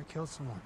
killed someone.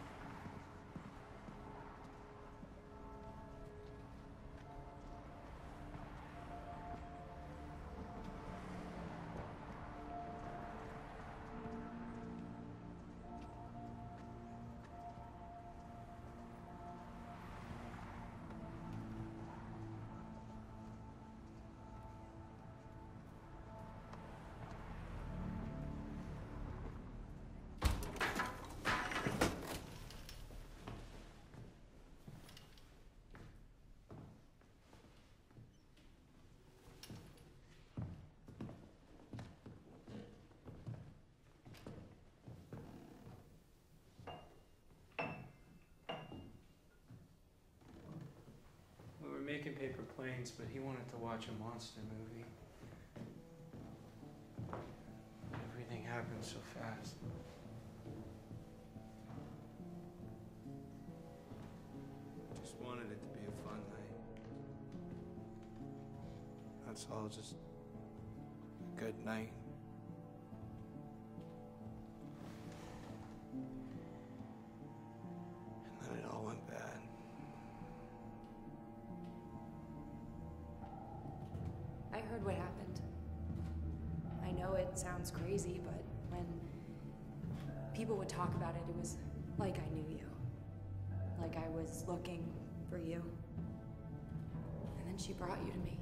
We were making paper planes, but he wanted to watch a monster movie. Everything happened so fast. Just wanted it to be a fun night. That's all, just a good night. And then it all went bad. I heard what happened. I know it sounds crazy, but when people would talk about it, it was like I knew you. Like I was looking for you. And then she brought you to me.